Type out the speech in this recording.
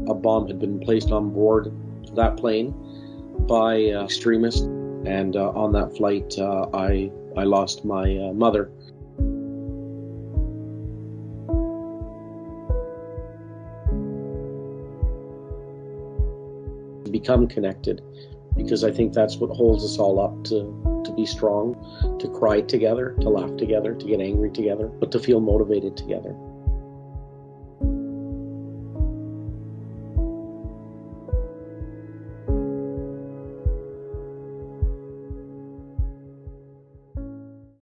a bomb had been placed on board that plane by extremists. And on that flight, I lost my mother. Become connected, because I think that's what holds us all up, to be strong, to cry together, to laugh together, to get angry together, but to feel motivated together.